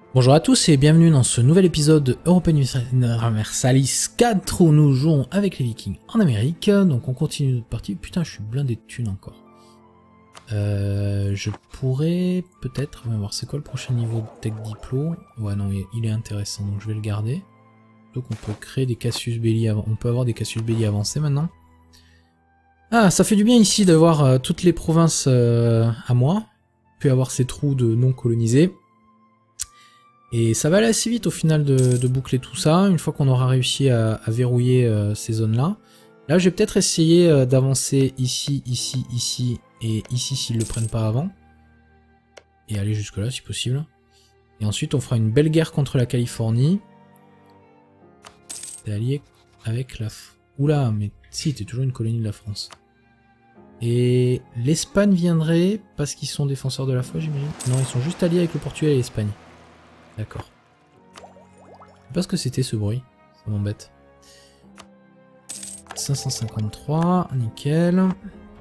Bonjour à tous et bienvenue dans ce nouvel épisode de Europa Universalis 4 où nous jouons avec les Vikings en Amérique. Donc on continue notre partie. Putain, je suis blindé de thunes encore. Je pourrais peut-être... On va voir, c'est quoi le prochain niveau de Tech Diplo? Ouais, non, il est intéressant, donc je vais le garder. Donc on peut créer des Cassius Belli, on peut avoir des Cassius Belli avancés maintenant. Ah, ça fait du bien ici d'avoir toutes les provinces à moi. Puis avoir ces trous de non colonisés. Et ça va aller assez vite au final de boucler tout ça, une fois qu'on aura réussi à verrouiller ces zones-là. Là, je vais peut-être essayer d'avancer ici, ici, ici, et ici s'ils ne le prennent pas avant. Et aller jusque-là si possible. Et ensuite, on fera une belle guerre contre la Californie. T'es allié avec la... Oula, mais si, t'es toujours une colonie de la France. Et l'Espagne viendrait parce qu'ils sont défenseurs de la foi, j'imagine. Non, ils sont juste alliés avec le Portugal et l'Espagne. D'accord. Je sais pas ce que c'était ce bruit, ça m'embête. 553, nickel.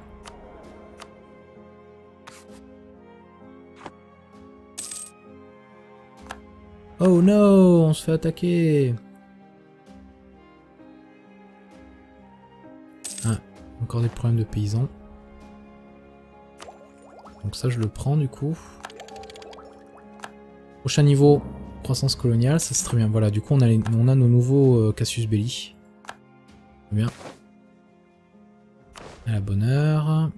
Oh no, on se fait attaquer. Ah, encore des problèmes de paysans. Donc ça je le prends du coup. Prochain niveau, croissance coloniale, ça c'est très bien. Voilà, du coup on a nos nouveaux Cassius Belli. Bien. À la bonne heure.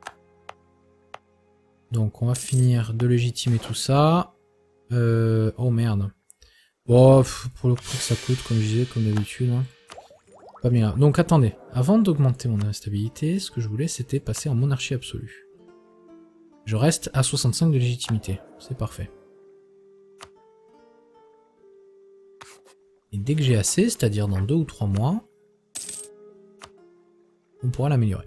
Donc on va finir de légitimer tout ça. Oh merde. Bon, pour le coup que ça coûte, comme je disais, comme d'habitude. Hein. Pas bien. Donc attendez, avant d'augmenter mon instabilité, ce que je voulais c'était passer en monarchie absolue. Je reste à 65 de légitimité. C'est parfait. Et dès que j'ai assez, c'est-à-dire dans 2 ou 3 mois, on pourra l'améliorer.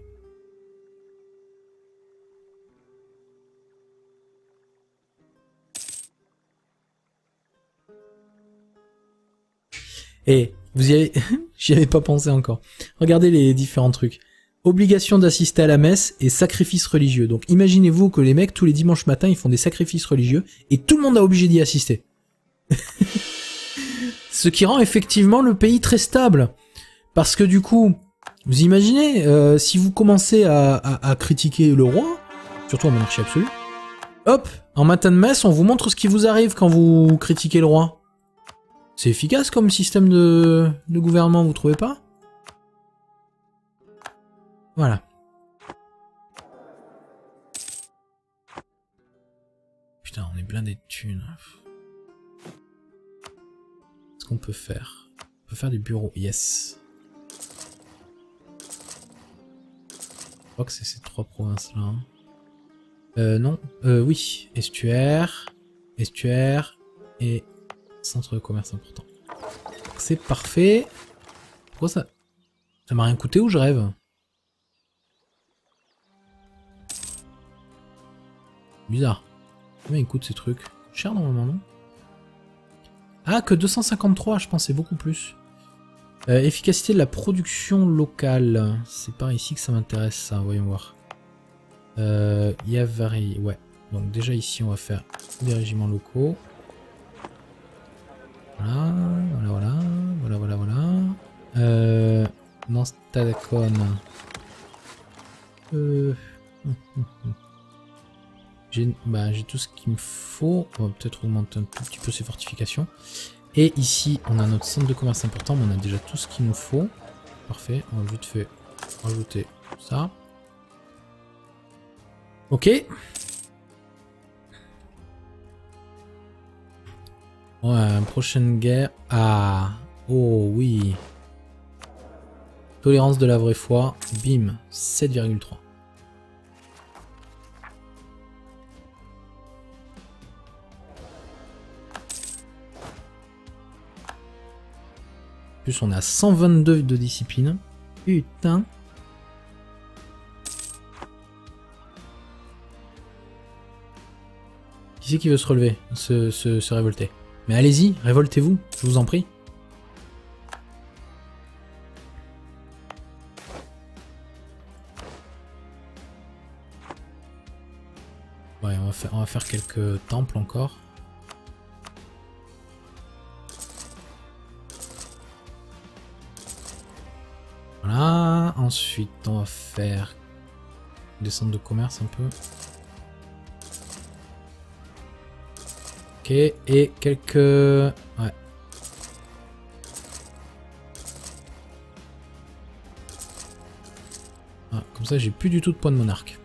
Et vous y avez... J'y avais pas pensé encore. Regardez les différents trucs. Obligation d'assister à la messe et sacrifice religieux. Donc imaginez-vous que les mecs, tous les dimanches matins, ils font des sacrifices religieux et tout le monde est obligé d'y assister. Ce qui rend effectivement le pays très stable. Parce que du coup, vous imaginez, si vous commencez à critiquer le roi, surtout en monarchie absolue, hop, en matin de messe, on vous montre ce qui vous arrive quand vous critiquez le roi. C'est efficace comme système de gouvernement, vous trouvez pas? Voilà. Putain, on est blindé de thunes. Qu'est-ce qu'on peut faire? On peut faire des bureaux, yes. Je crois que c'est ces 3 provinces-là. Non. Oui. Estuaire, estuaire et centre de commerce important. C'est parfait. Pourquoi ça... Ça m'a rien coûté ou je rêve? Bizarre. Combien ils coûtent ces trucs? Cher normalement, non? Ah, que 253, je pensais beaucoup plus. Efficacité de la production locale. C'est par ici que ça m'intéresse, ça. Voyons voir. Yavari, ouais. Donc déjà ici, on va faire des régiments locaux. Voilà, voilà, voilà, voilà, voilà. Dans Stadacon. J'ai tout ce qu'il me faut. On va peut-être augmenter un tout petit peu ses fortifications. Et ici, on a notre centre de commerce important, mais on a déjà tout ce qu'il nous faut. Parfait, on va vite fait rajouter ça. Ok. Ouais, prochaine guerre. Ah, oh oui. Tolérance de la vraie foi. Bim, 7,3. En plus, on est à 122 de discipline. Putain. Qui c'est qui veut se relever, se révolter? Mais allez-y, révoltez-vous, je vous en prie. Ouais, on va faire quelques temples encore. Voilà. Ensuite, on va faire des centres de commerce un peu. Ok, et quelques... Ouais. Ah, comme ça, j'ai plus du tout de points de monarque.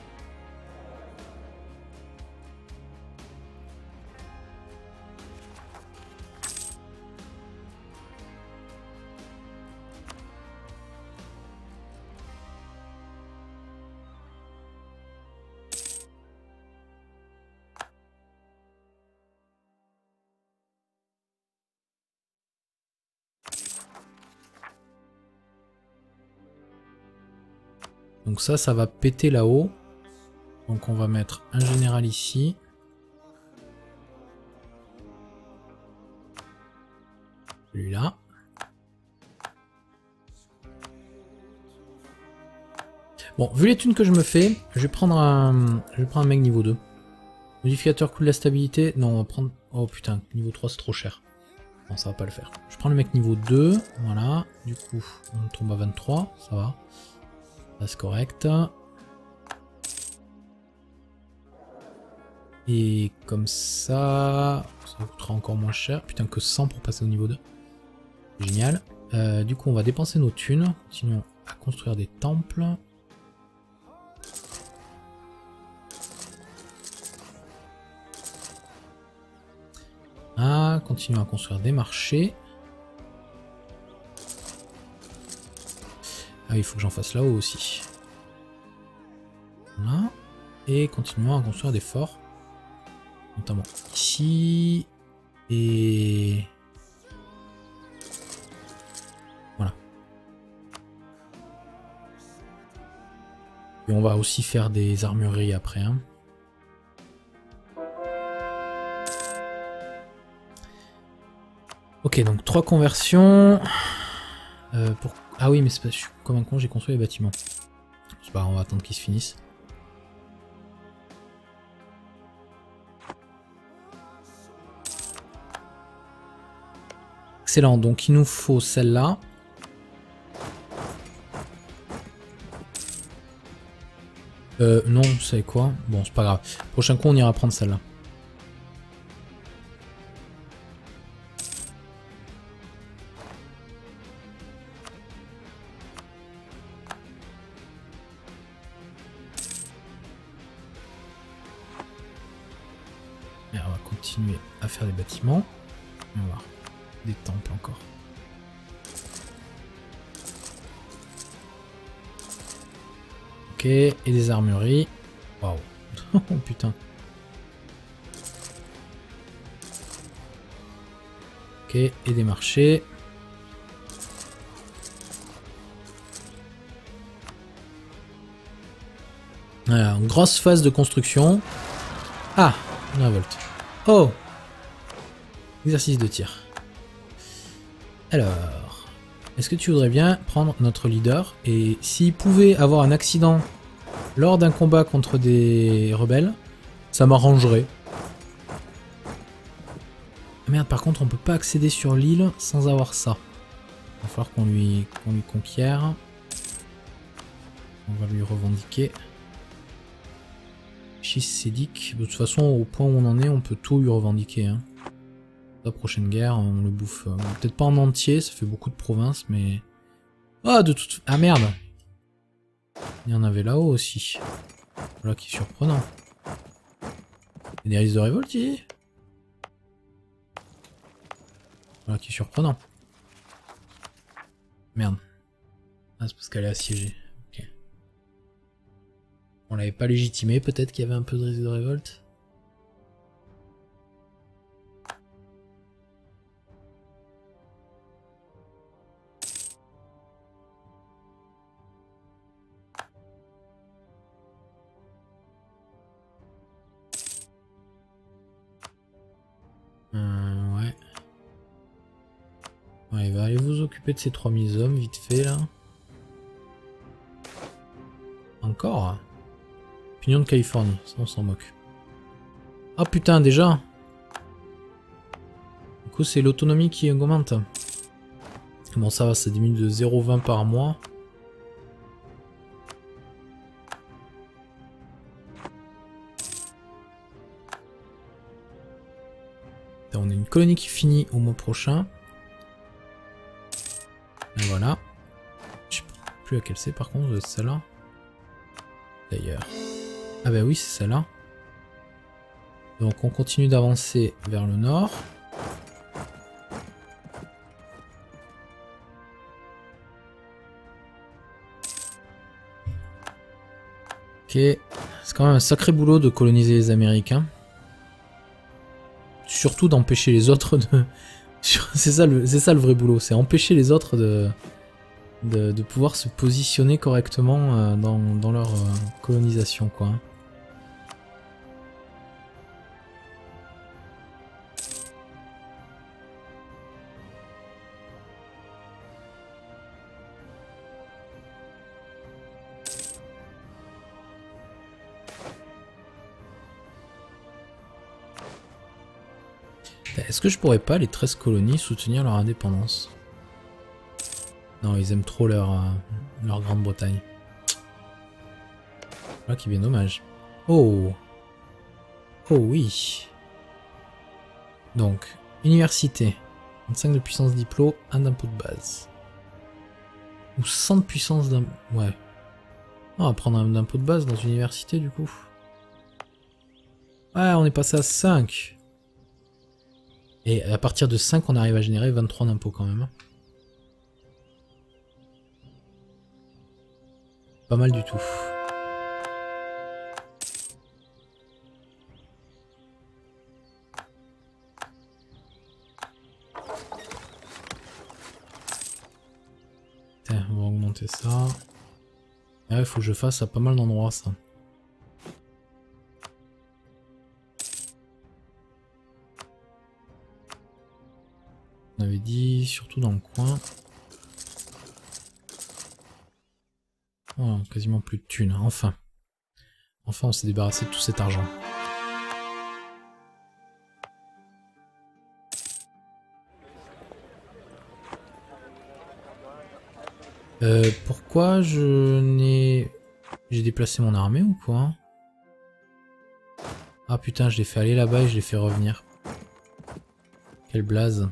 Donc ça va péter là-haut. Donc on va mettre un général ici. Celui-là. Bon, vu les thunes que je me fais, je vais prendre un mec niveau 2. Modificateur coût de la stabilité. Non, on va prendre... Oh putain, niveau 3 c'est trop cher. Non, ça va pas le faire. Je prends le mec niveau 2. Voilà. Du coup, on tombe à 23. Ça va. Ça c'est correct. Et comme ça coûtera encore moins cher. Putain, que 100 pour passer au niveau 2. Génial. Du coup, on va dépenser nos thunes. Continuons à construire des temples. Ah, continuons à construire des marchés. Ah, il faut que j'en fasse là-haut aussi. Voilà. Et continuons à construire des forts. Notamment ici. Et... Voilà. Et on va aussi faire des armureries après. Hein. Ok, donc 3 conversions. Ah oui, mais c'est pas... je suis comme un con, j'ai construit les bâtiments. C'est pas grave, on va attendre qu'ils se finissent. Excellent, donc il nous faut celle-là. Non, vous savez quoi? Bon, c'est pas grave. Prochain coup, on ira prendre celle-là. Et on va continuer à faire des bâtiments. On va voir. Des temples encore. Ok, et des armureries. Waouh. Oh putain. Ok, et des marchés. Voilà, une grosse phase de construction. Ah, une révolte. Oh. Exercice de tir. Alors, est-ce que tu voudrais bien prendre notre leader et s'il pouvait avoir un accident lors d'un combat contre des rebelles, ça m'arrangerait. Ah merde, par contre, on peut pas accéder sur l'île sans avoir ça. Il va falloir qu'on lui conquiert. On va lui revendiquer. Schissédique. De toute façon, au point où on en est, on peut tout lui revendiquer. Hein. La prochaine guerre, on le bouffe. Peut-être pas en entier, ça fait beaucoup de provinces, mais... Ah, de toute... Ah merde. Il y en avait là-haut aussi. Voilà qui est surprenant. Il y a des risques de révolte ici. Voilà qui est surprenant. Merde. Ah, c'est parce qu'elle est assiégée. Ok. On l'avait pas légitimé, peut-être qu'il y avait un peu de risque de révolte. Ouais. Ouais, va aller vous occuper de ces 3000 hommes, vite fait, là. Encore? Pignon de Californie, ça on s'en moque. Ah putain, déjà? Du coup, c'est l'autonomie qui augmente. Bon, ça va, ça diminue de 0,20 par mois. On a une colonie qui finit au mois prochain. Et voilà. Je sais plus laquelle c'est par contre, celle-là. D'ailleurs. Ah bah oui, c'est celle-là. Donc on continue d'avancer vers le nord. Ok. C'est quand même un sacré boulot de coloniser les Américains. Surtout d'empêcher les autres de... C'est ça le vrai boulot, c'est empêcher les autres de pouvoir se positionner correctement dans leur colonisation, quoi. Est-ce que je pourrais pas, les 13 colonies, soutenir leur indépendance? Non, ils aiment trop leur Grande-Bretagne. Voilà qui est bien dommage. Oh! Oh oui! Donc, université. 25 de puissance diplôme, 1 d'impôt de base. Ou 100 de puissance d'impôt... Ouais. On va prendre un impôt de base dans une université, du coup. Ouais, on est passé à 5. Et à partir de 5, on arrive à générer 23 d'impôts quand même. Pas mal du tout. Tiens, on va augmenter ça. Ouais, faut que je fasse à pas mal d'endroits ça. On avait dit surtout dans le coin. Oh, quasiment plus de thunes, enfin. Enfin, on s'est débarrassé de tout cet argent. Pourquoi je n'ai... J'ai déplacé mon armée ou quoi? Ah putain, je l'ai fait aller là-bas et je l'ai fait revenir. Quelle blaze.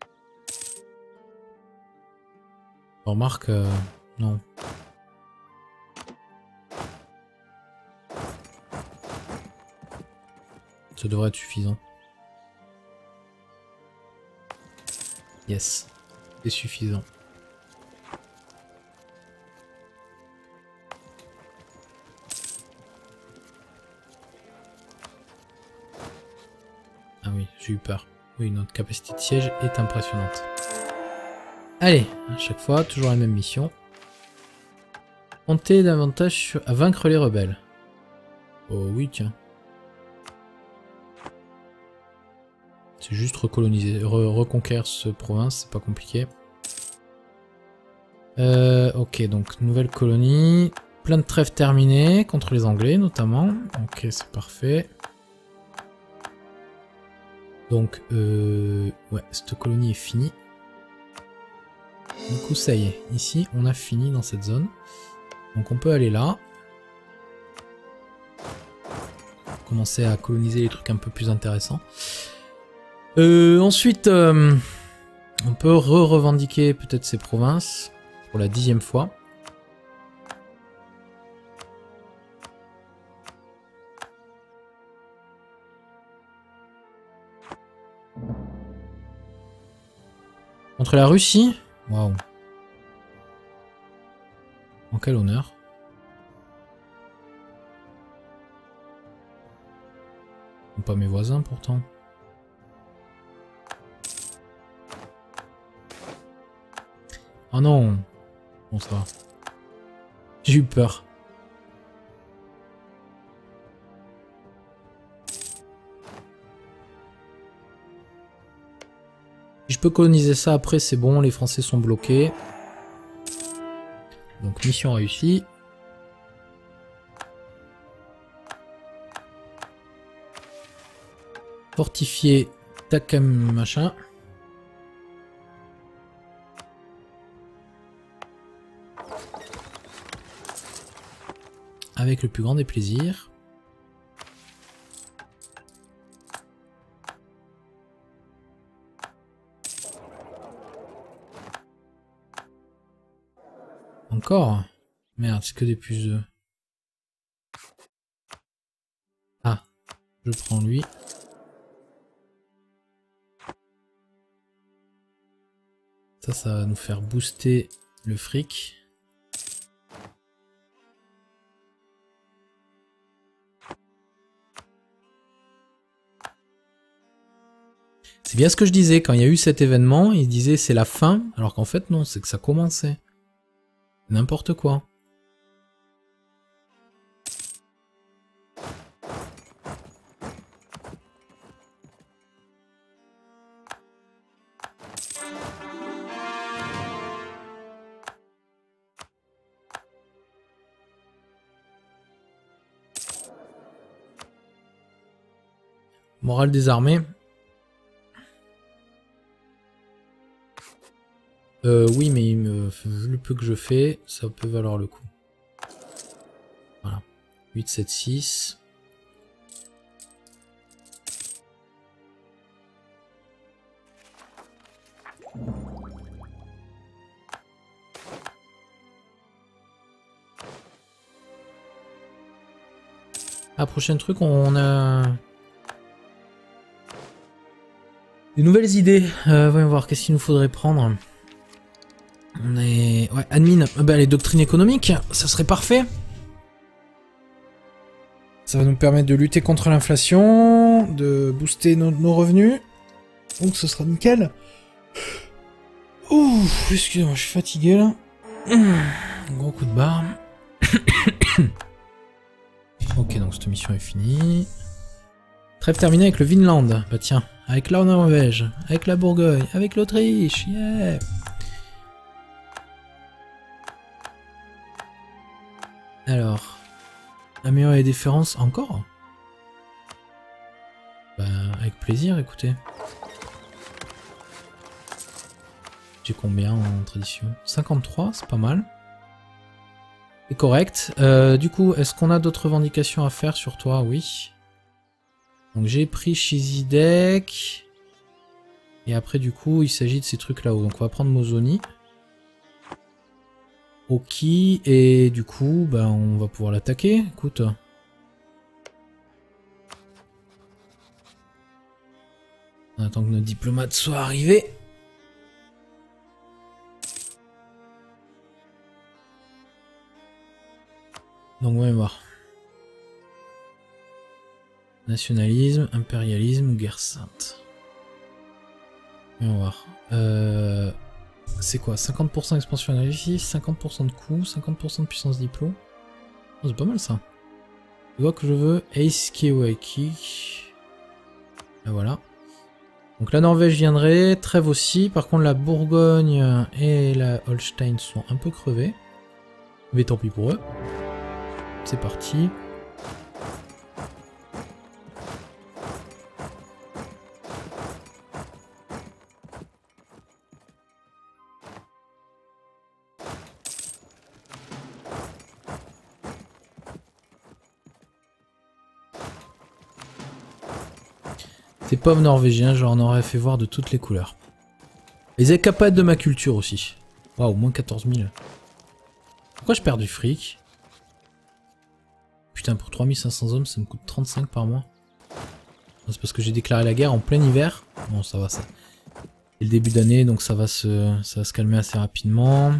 Remarque, non. Ça devrait être suffisant. Yes, c'est suffisant. Ah oui, j'ai eu peur. Oui, notre capacité de siège est impressionnante. Allez, à chaque fois, toujours la même mission. Comptez davantage à vaincre les rebelles. Oh oui, tiens. C'est juste recoloniser, reconquérir cette province, c'est pas compliqué. Ok, donc nouvelle colonie. Plein de trêves terminées, contre les Anglais notamment. Ok, c'est parfait. Donc, ouais, cette colonie est finie. Du coup, ça y est. Ici, on a fini dans cette zone. Donc on peut aller là. Commencer à coloniser les trucs un peu plus intéressants. Ensuite, on peut revendiquer peut-être ces provinces pour la 10e fois. Contre la Russie? Waouh. En quel honneur? Pas mes voisins pourtant. Oh non. Bon, ça va. J'ai eu peur. Si je peux coloniser ça après, c'est bon, les Français sont bloqués. Donc mission réussie. Fortifier Takam machin. Avec le plus grand des plaisirs. Encore? Merde, c'est que des puces. Ah, je prends lui. Ça va nous faire booster le fric. C'est bien ce que je disais, quand il y a eu cet événement, il disait c'est la fin, alors qu'en fait non, c'est que ça commençait. N'importe quoi. Morale des armées. Oui, mais vu le peu que je fais, ça peut valoir le coup. Voilà. 8, 7, 6. Ah, prochain truc, on a des nouvelles idées. Voyons voir, qu'est-ce qu'il nous faudrait prendre. On est... Ouais, admin. Bah, les doctrines économiques, ça serait parfait. Ça va nous permettre de lutter contre l'inflation, de booster nos revenus. Donc ce sera nickel. Ouh, excusez-moi, je suis fatigué là. Gros coup de barre. Ok, donc cette mission est finie. Trêve terminée avec le Vinland. Bah tiens, avec la Norvège, avec la Bourgogne, avec l'Autriche, yeah. Alors, améliorer les différences encore? Bah, avec plaisir, écoutez. J'ai combien en tradition? 53, c'est pas mal. C'est correct. Du coup, est-ce qu'on a d'autres revendications à faire sur toi? Oui. Donc j'ai pris Shizidek. Et après, du coup, il s'agit de ces trucs là-haut. Donc on va prendre Mozoni. Ok, et du coup, bah, on va pouvoir l'attaquer. Écoute. On attend que notre diplomate soit arrivé. Donc on va voir. Nationalisme, impérialisme ou guerre sainte. On va voir. C'est quoi? 50% d'expansion énergétique, 50% de coût, 50% de puissance diplo. Oh, c'est pas mal ça. Je vois que je veux Ace Kiwaki. Et voilà. Donc la Norvège viendrait, Trêve aussi. Par contre la Bourgogne et la Holstein sont un peu crevés. Mais tant pis pour eux. C'est parti. Ces pauvres Norvégiens, je leur en aurais fait voir de toutes les couleurs. Ils étaient capables de ma culture aussi. Waouh, moins 14 000. Pourquoi je perds du fric? Putain, pour 3500 hommes, ça me coûte 35 par mois. C'est parce que j'ai déclaré la guerre en plein hiver. Bon, ça va, ça. C'est le début d'année, donc ça va se calmer assez rapidement.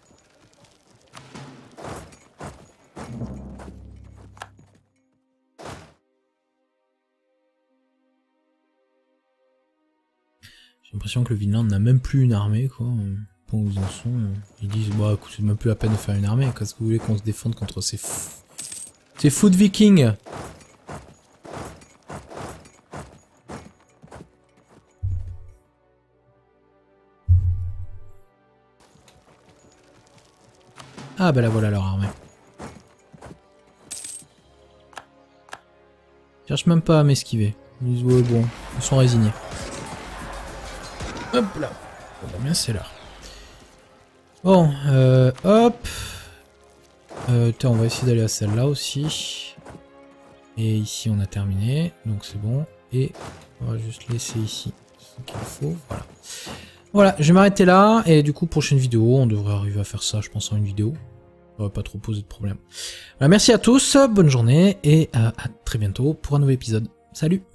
J'ai l'impression que le Vinland n'a même plus une armée, quoi. Point où ils en sont. Ils disent, bah écoute, c'est même plus la peine de faire une armée. Qu'est-ce que vous voulez qu'on se défende contre ces fous de vikings? Ah bah là voilà leur armée. Ils cherchent même pas à m'esquiver. Ils disent ouais bon, ils sont résignés. Hop là. Bon bah bien c'est l'heure. Bon, hop. Tiens, on va essayer d'aller à celle-là aussi. Et ici on a terminé, donc c'est bon. Et on va juste laisser ici ce qu'il faut, voilà. Voilà, je vais m'arrêter là, et du coup, prochaine vidéo, on devrait arriver à faire ça, je pense, en une vidéo. Ça va pas trop poser de problème. Voilà, merci à tous, bonne journée, et à très bientôt pour un nouvel épisode. Salut!